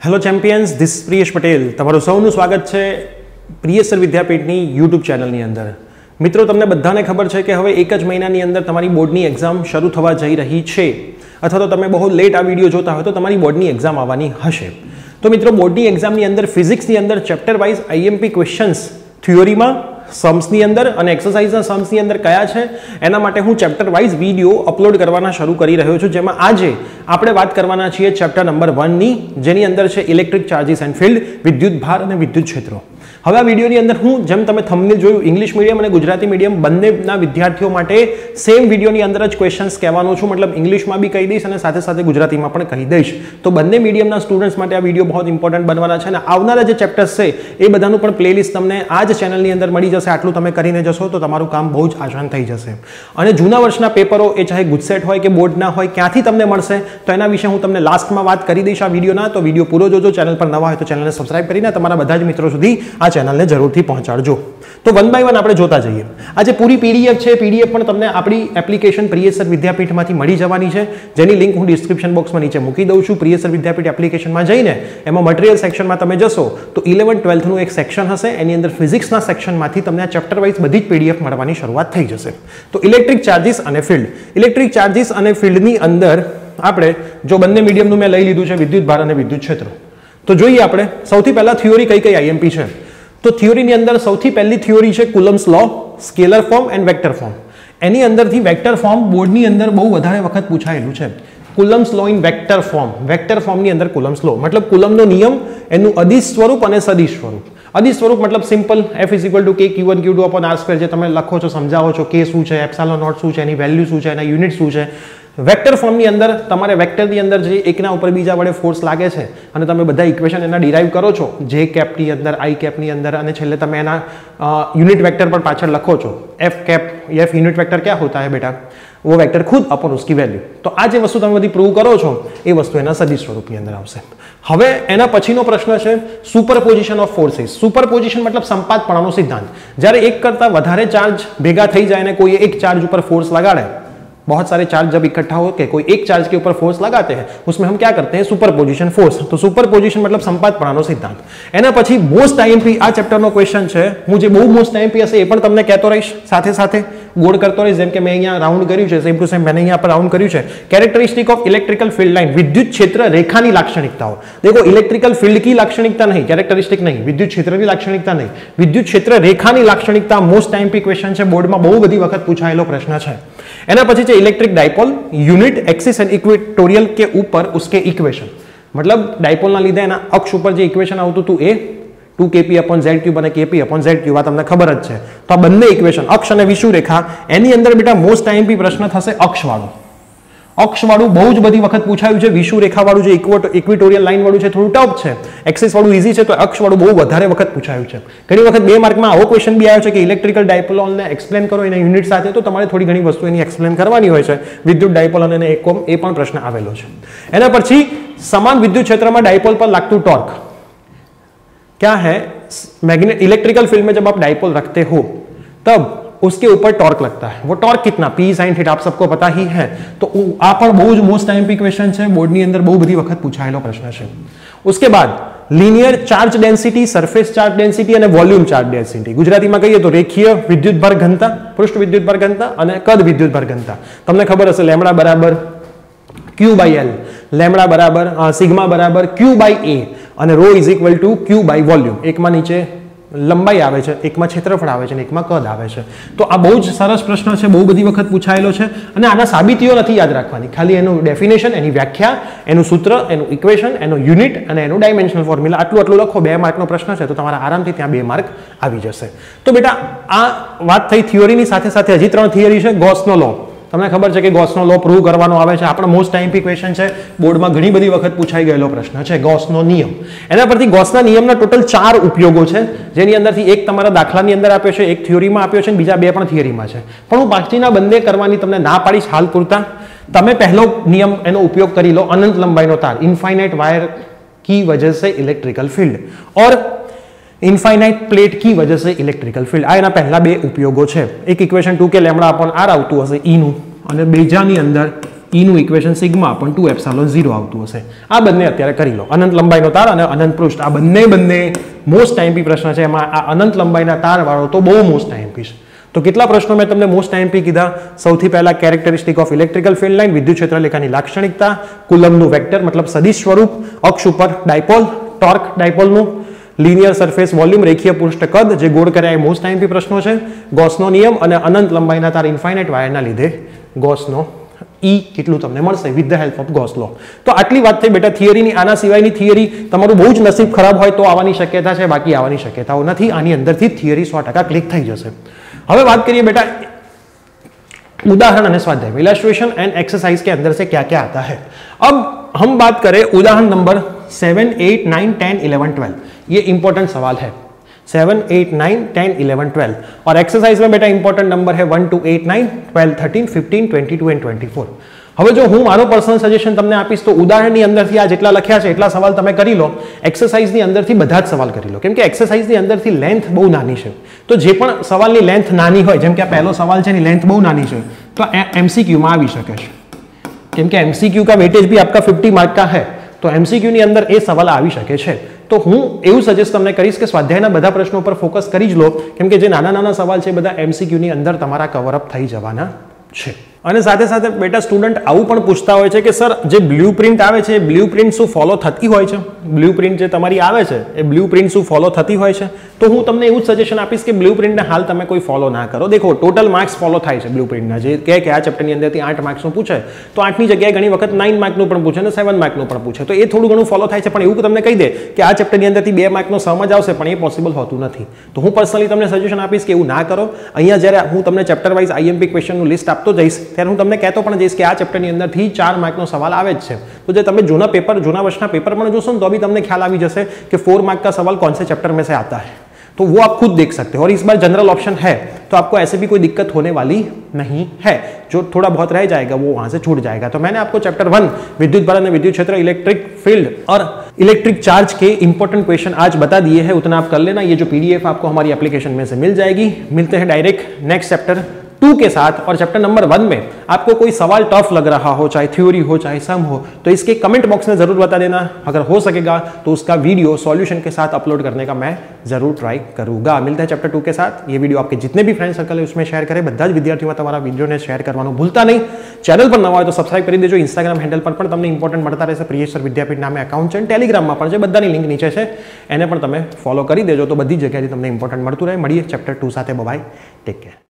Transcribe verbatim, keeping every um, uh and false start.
Hello champions, this Priyesh Patel. તમારું સૌનું સ્વાગત છે પ્રિયેશ વિદ્યાપીઠની યુટ્યુબ ચેનલની અંદર. મિત્રો, તમને બધાને ખબર છે કે હવે એક જ મહિનાની અંદર તમારી બોર્ડની એક્ઝામ શરૂ થવા જઈ રહી છે, અથવા તો તમે બહુ લેટ આ વિડીયો જોતા હોય તો તમારી બોર્ડની એક્ઝામ આવવાની હશે. તો મિત્રો, બોર્ડની એક્ઝામની અંદર ફિઝિક્સની અંદર ચેપ્ટર વાઇઝ આઈએમપી ક્વેશ્ચન્સ થિયોરીમાં सम्सની અંદર અને એક્સરસાઇઝના सम्सની અંદર કયા છે એના માટે હું ચેપ્ટર વાઇઝ વિડીયો અપલોડ કરવાના શરૂ કરી રહ્યો છું, જેમાં આજે આપણે વાત કરવાના છીએ ચેપ્ટર નંબર વન ની, જેની અંદર છે ઇલેક્ટ્રિક ચાર્જીસ એન્ડ ફિલ્ડ, વિદ્યુત ભાર અને વિદ્યુત ક્ષેત્રો. હવે આ વિડીયોની અંદર હું, જેમ તમે થંબનેલ જોયું, ઇંગ્લિશ મીડિયમ અને ગુજરાતી મીડિયમ બંનેના વિદ્યાર્થીઓ માટે સેમ વિડીયોની અંદર જ ક્વેશ્ચન્સ કહેવાનો છું, મતલબ ઇંગ્લિશમાં બી કહી દઈશ અને સાથે સાથે ગુજરાતીમાં પણ કહી દઈશ. તો બંને મીડિયમના સ્ટુડન્ટ્સ માટે આ વિડીયો બહુ ઇમ્પોર્ટન્ટ બનવાના છે અને આવનારા જે ચેપ્ટર્સ છે એ બધાનું પણ પ્લેલિસ્ટ તમને આ જ ચેનલની અંદર મળી જશે. આટલું તમે કરીને જશો તો તમારું કામ બહુ જ આસાન થઈ જશે. અને જૂના વર્ષના પેપરો, એ ચાહે ગુજસેટ હોય કે બોર્ડના હોય, ક્યાંથી તમને મળશે તો એના વિશે હું તમને લાસ્ટમાં વાત કરી દઈશ આ વિડીયોના. તો વિડીયો પૂરો જોજો. ચેનલ પર નવા હોય તો ચેનલને સબસ્ક્રાઇબ કરીને તમારા બધા જ મિત્રો સુધી આ ચેનલને જરૂરથી પહોંચાડજો. તો વન બાય વન આપણે જોતા જઈએ. આજે પૂરી પીડીએફ છે. પીડીએફ પણ તમને આપણી એપ્લિકેશન પ્રિયેશ વિદ્યાપીઠમાંથી મળી જવાની છે, જેની લિંક હું ડિસ્ક્રિપ્શન બોક્સમાં નીચે મૂકી દઉં છું. પ્રિયેશ વિદ્યાપીઠ એપ્લિકેશનમાં જઈને એમાં મટીરિયલ સેક્શનમાં તમે જશો તો ઇલેવન ટ્વેલ્થનું એક સેક્શન હશે, એની અંદર ફિઝિક્સના સેક્શનમાંથી તમને આ ચેપ્ટર વાઇઝ બધી જ પીડીએફ મળવાની શરૂઆત થઈ જશે. તો ઇલેક્ટ્રિક ચાર્જીસ અને ફિલ્ડ. ઇલેક્ટ્રિક ચાર્જીસ અને ફિલ્ડની અંદર આપણે જો બંને મીડિયમનું મેં લઈ લીધું છે, વિદ્યુત ભાર અને વિદ્યુત ક્ષેત્રો. તો જોઈએ આપણે સૌથી પહેલા થિયોરી કઈ કઈ આઈએમપી છે. તો થિયોરીની અંદર સૌથી પહેલી થિયોરી છે Coulomb's law, scalar form and vector form. એની અંદરથી વેક્ટર ફોર્મ બોર્ડની અંદર બહુ વધારે વખત પૂછાયેલું છે. Coulomb's law in vector form. Vector ફોર્મની અંદર કુલમ્સ લો મતલબ કુલમનો નિયમ, એનું અદિશ સ્વરૂપ અને સદિશ સ્વરૂપ. અદિશ સ્વરૂપ મતલબ simple F is equal to k q one q two upon r square, જે તમે લખો છો, સમજાવો છો, કે શું છે, એપ્સાલોન નોટ શું છે, એની વેલ્યુ શું છે, એના યુનિટ શું છે. વેક્ટર ફોર્મની અંદર તમારે વેક્ટરની અંદર જે એકના ઉપર બીજા વડે ફોર્સ લાગે છે અને તમે બધા ઇક્વેશન એના ડિરાઈવ કરો છો, જે કેપની અંદર, આઈ કેપની અંદર, અને છેલ્લે તમે એના યુનિટ વેક્ટર પર પાછળ લખો છો. F cap F unit vector ક્યાં હોતા है बेटा? वो वेक्टर खुद अपन उसकी वैल्यू. તો આ જે વસ્તુ તમે બધી પ્રૂવ કરો છો એ વસ્તુ એના સદિશ સ્વરૂપની અંદર આવશે. હવે એના પછીનો પ્રશ્ન છે સુપરપોઝિશન ઓફ ફોર્સીસ. સુપરપોઝિશન મતલબ સંપાતપણાનો સિદ્ધાંત. જ્યારે એક કરતા વધારે ચાર્જ ભેગા થઈ જાય અને કોઈ એક ચાર્જ ઉપર फोर्स लगाड़े, बहुत सारे चार्ज जब इकट्ठा होकर कोई एक चार्ज के ऊपर फोर्स लगाते हैं, उसमें हम क्या करते हैं? Superposition force. तो सुपरपोजिशन मतलब संपातपણાનો સિદ્ધાંત. એના પછી મોસ્ટ આઈએમપી આ ચેપ્ટરનો ક્વેશ્ચન છે. હું જે બહુ મોસ્ટ આઈએમપી હશે એ પણ તમને કહેતો રહીશ, સાથે સાથે ગોળ કરતો રહીશ, જેમ કે મેં અહીંયા રાઉન્ડ કર્યું છે, સેમ ટુ સેમ મેં અહીંયા પર રાઉન્ડ કર્યું છે. Characteristic of electrical field line. વિદ્યુત ક્ષેત્ર રેખાની લાક્ષણિકતાઓ. देखो, इलेक्ट्रिकल फील्ड की लाक्षणिकता नहीं, कैरेक्टरिस्टिक नहीं, विद्युत क्षेत्र की लाक्षणिकता नहीं, विद्युत क्षेत्र रेखाની लाक्षणिकता મોસ્ટ આઈએમપી ક્વેશ્ચન છે. બોર્ડમાં બહુ બધી વખત પૂછાયેલો પ્રશ્ન છે. એના પછી છે electric dipole, unit axis and equatorial के ऊपर उसके इक्वेशन. मतलब डायपोल ना લીધે એના અક્ષ ઉપર જે ઇક્વેશન આવતું હતું એ two k p upon z cube અને k p upon z cube, આ તમને ખબર જ છે. તો આ બંને ઇક્વેશન, અક્ષ અને વિષુવરેખા, એની અંદર બેટા મોસ્ટ આઈએમપી પ્રશ્ન થશે અક્ષવાળું. અક્ષવાળું બહુ જ બધી વખત પૂછાયું છે. વિષુવરેખાવાળું જે ઇક્વેટોરિયલ લાઇન વાળું છે થોડું ટફ છે, એક્સિસ વાળું ઈઝી છે. તો અક્ષવાળું બહુ વધારે વખત પૂછાયું છે. ઘણી વખત બે માર્કમાં આવો ક્વેશ્ચન બી આવ્યો છે કે ઇલેક્ટ્રિકલ ડાયપોલને એક્સપ્લેન કરો એના યુનિટ સાથે, તો તમારે થોડી ઘણી વસ્તુ એની એક્સપ્લેન કરવાની હોય છે. વિદ્યુત ડાયપોલ અને એકમ, એ પણ પ્રશ્ન આવેલો છે. એના પછી સમાન વિદ્યુત ક્ષેત્રમાં ડાયપોલ પર લાગતું ટોર્ક क्या है? मैग्नेट इलेक्ट्रिकल फील्ड में जब आप डायपोल रखते हो तब उसके ऊपर टॉर्क लगता है. वो टॉर्क कितना? P sin थीटा, आप सबको पता ही है. तो आ પણ બહુ જ મોસ્ટ આઈએમપી ક્વેશ્ચન છે. બોર્ડની અંદર બહુ બધી વખત પૂછાયેલો પ્રશ્ન છે. उसके बाद linear charge density, surface charge density અને વોલ્યુમ ચાર્જ ડેન્સિટી. ગુજરાતીમાં કહીએ તો રેખીય વિદ્યુત ભાર ઘનતા, પૃષ્ઠ વિદ્યુત ભાર ઘનતા અને કદ વિદ્યુત ભાર ઘનતા. તમને ખબર હશે લેમ્ડા બરાબર Q બાય L, લેમ્ડા બરાબર સિગ્મા બરાબર Q બાય A અને rho is equal to Q by volume. એકમાં નીચે લંબાઈ આવે છે, એકમાં ક્ષેત્રફળ આવે છે અને એકમાં કદ આવે છે. તો આ બહુ જ સરસ પ્રશ્ન છે, બહુ બધી વખત પૂછાયેલો છે. અને આના સાબિતીઓ નથી યાદ રાખવાની, ખાલી એનું ડેફિનેશન, એની વ્યાખ્યા, એનું સૂત્ર, એનું ઇક્વેશન, એનું યુનિટ અને એનું ડાયમેન્શનલ ફોર્મ્યુલા, આટલું આટલું લખો. બે માર્કનો પ્રશ્ન છે તો તમારા આરામથી ત્યાં બે માર્ક આવી જશે. તો બેટા, આ વાત થઈ થિયોરીની. સાથે સાથે હજી ત્રણ થિયરી છે. ગોસનો લો. તમને ખબર છે કે ગોસનો લો પ્રૂવ કરવાનો આવે છે. આપણો મોસ્ટ આઈએમપી ક્વેશ્ચન છે, બોર્ડમાં ઘણી બધી વખત પૂછાઈ ગયેલો પ્રશ્ન છે. ગોસનો નિયમ. એના પરથી ગોસના નિયમના ટોટલ ચાર ઉપયોગો છે, જેની અંદરથી એક તમારા દાખલાની અંદર આપ્યો છે, એક થિયોરીમાં આપ્યો છે અને બીજા બે પણ થિયોરીમાં છે. પણ હું બાકીના બંને કરવાની તમને ના પાડીશ હાલ પૂરતા. તમે પહેલો નિયમ એનો ઉપયોગ કરી લો. અનંત લંબાઈનો તાર, ઇન્ફાઇનાઇટ વાયર की वजह से इलेक्ट्रिकल फील्ड और इनफाइनाइट प्लेट की वजह से इलेक्ट्रिकल फील्ड. आ एना पहला बे उपयोगो छे. एक equation two k lambda upon r आवतुं हशे ई नु, અને બીજાની અંદર ઈનું ઇક્વેશન સિગ્મા પણ ટુ એપ્સાલોન ઝીરો આવતું હશે. આ બંને અત્યારે કરી લો. અનંત લંબાઈનો તાર અને અનંત પૃષ્ઠ, આ બંને બંને મોસ્ટ આઈએમપી પ્રશ્ન છે. એમાં આ અનંત લંબાઈના તાર વાળો તો બહુ મોસ્ટ આઈએમપી છે. તો કેટલા પ્રશ્નો મેં તમને મોસ્ટ આઈએમપી કીધા? સૌથી પહેલા characteristic of electrical field line, વિદ્યુત ક્ષેત્રરેખાની લાક્ષણિકતા, કુલમ્બનું વેક્ટર મતલબ સદિશ સ્વરૂપ, અક્ષ ઉપર ડાયપોલ, ટોર્ક ડાયપોલનું, લિનિયર સરફેસ વોલ્યુમ રેખીય પૃષ્ઠ કદ જે ગોળ કર્યા એ મોસ્ટ આઈએમપી પ્રશ્નો છે, ગોસનો નિયમ અને અનંત લંબાઈના તાર ઇન્ફાઇનાઇટ વાયરના લીધે ગોસનો ઈ કેટલું તમને મળશે with the help of Gauss law. તો આટલી વાત થઈ બેટા થિયરીની. આના સિવાયની થિયરી તમારું બહુ જ નસીબ ખરાબ હોય તો આવવાની શક્યતા છે, બાકી આવવાની શક્યતાઓ નથી. આની અંદરથી થિયરી સો ટકા ક્લિક થઈ જશે. હવે વાત કરીએ બેટા उदाहरण અને स्वाध्याय, इलस्ट्रेशन एंड एक्सरसाइज के अंदर से क्या क्या आता है. अब हम बात करें उदाहरण number seven eight nine ten eleven twelve. ये इंपॉर्टेंट सवाल है. Seven eight nine ten eleven twelve और एक्सरसाइज में बेटा इंपॉर्टेंट नंबर है one two eight nine twelve thirteen fifteen twenty two and twenty four. હવે જો હું મારો પર્સનલ સજેશન તમને આપીશ તો ઉદાહરણની અંદરથી આ જેટલા લખ્યા છે એટલા સવાલ તમે કરી લો. એક્સરસાઇઝની અંદરથી બધા જ સવાલ કરી લો, કેમ કે એક્સરસાઇઝની અંદરથી લેન્થ બહુ નાની છે. તો જે પણ સવાલની લેન્થ નાની હોય, જેમ કે આ પહેલો સવાલ છે એની લેન્થ બહુ નાની છે, તો એમસીક્યુમાં આવી શકે છે. કેમ કે एमसीक्यू का वेटेज भी आपका फिफ्टी मार्क का है, तो एमसीक्यू ની અંદર એ સવાલ આવી શકે છે. તો હું એવું સજેસ્ટ તમને કરીશ કે સ્વાધ્યાયના બધા પ્રશ્નો પર ફોકસ કરી જ લો, કેમ કે જે નાના નાના સવાલ છે બધા એમસીક્યુ ની અંદર તમારા કવર અપ થઈ જવાના છે. અને સાથે સાથે બેટા સ્ટુડન્ટ આવું પણ પૂછતા હોય છે કે સર જે બ્લુપ્રિન્ટ આવે છે એ બ્લુપ્રિન્ટ શું ફોલો થતી હોય છે? બ્લુપ્રિન્ટ જે તમારી આવે છે એ બ્લુપ્રિન્ટ શું ફોલો થતી હોય છે? તો હું તમને એવું જ સજેશન આપીશ કે બ્લુપ્રિન્ટને હાલ તમે કોઈ ફોલો ના કરો. દેખો ટોટલ માર્ક્સ ફોલો થાય છે બ્લુપ્રિન્ટના. જે કહે કે આ ચેપ્ટરની અંદરથી આઠ માર્ક્સનું પૂછે તો આઠની જગ્યાએ ઘણી વખત નાઇન માર્કનું પણ પૂછે અને સેવન માર્કનું પણ પૂછે, તો એ થોડું ઘણું ફોલો થાય છે. પણ એવું તમને કહી દે કે આ ચેપ્ટરની અંદરથી બે માર્કનો સમજ આવશે, પણ એ પોસિબલ હોતું નથી. તો હું પર્સનલી તમને સજેશન આપીશ કે એવું ના કરો. અહીંયા જ્યારે હું તમને ચેપ્ટર વાઇઝ આઈએમપી ક્વેશ્ચનનું લિસ્ટ આપતો જઈશ ત્યારે હું તમને કહેતો પણ જઈશ કે આ ચેપ્ટરની અંદરથી ચાર માર્કનો સવાલ આવે જ છે. તો જે તમે જૂના પેપર જૂના વર્ષના પેપર પણ જોશો ને તો બી તમને ખ્યાલ આવી જશે कि फोर मार्क का सवाल कौन से चैप्टर में से आता है, तो वो आप खुद देख सकते हो. और इस बार जनरल ऑप्शन है तो आपको ऐसे भी कोई दिक्कत होने वाली नहीं है. जो थोड़ा बहुत रह जाएगा वो वहां से छूट जाएगा. तो मैंने आपको चैप्टर वन विद्युत बल, विद्युत क्षेत्र, इलेक्ट्रिक फील्ड और इलेक्ट्रिक चार्ज के इंपॉर्टेंट क्वेश्चन आज बता दिए हैं. उतना आप कर लेना. ये जो पीडीएफ आपको हमारी एप्लीकेशन में से मिल जाएगी. मिलते हैं डायरेक्ट नेक्स्ट चैप्टर टू के साथ. और चैप्टर नंबर वन में आपको कोई सवाल टफ लग रहा हो, चाहे थ्योरी हो चाहे सम हो, तो इसके कमेंट बॉक्स में जरूर बता देना. अगर हो सकेगा तो उसका वीडियो सॉल्यूशन के साथ अपलोड करने का मैं जरूर ट्राई करूंगा. मिलते हैं चैप्टर टू के साथ. ये वीडियो आपके जितने भी फ्रेंड सर्कल है उसमें शेयर करें. બધા જ વિદ્યાર્થીઓ તમારા વિડીયોને શેર કરવાનું ભૂલતા નહીં. ચેનલ પર નવા હોય તો સબસ્ક્રાઇબ કરી દેજો. ઇન્સ્ટાગ્રામ હેન્ડલ પર પણ તમને ઇમ્પોર્ટન્ટ મળતા રહેશે. પ્રિયેશ સર વિદ્યાપીઠ નામે એકાઉન્ટ છે. ટેલિગ્રામમાં પણ છે, બધાની લિંક નીચે છે, એને પણ તમે ફોલો કરી દેજો તો બધી જગ્યાએથી તમને ઇમ્પોર્ટન્ટ મળતું રહે. મળીએ ચેપ્ટર ટુ સાથે. Bye, take care.